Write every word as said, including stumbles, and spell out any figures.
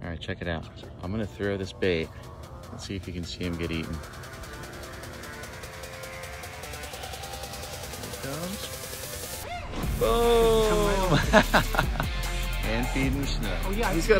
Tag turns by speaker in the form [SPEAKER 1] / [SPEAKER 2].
[SPEAKER 1] All right, check it out. I'm gonna throw this bait. Let's see if you can see him get eaten. Here it comes. Boom! And feeding Snook.
[SPEAKER 2] Oh yeah,
[SPEAKER 3] he's got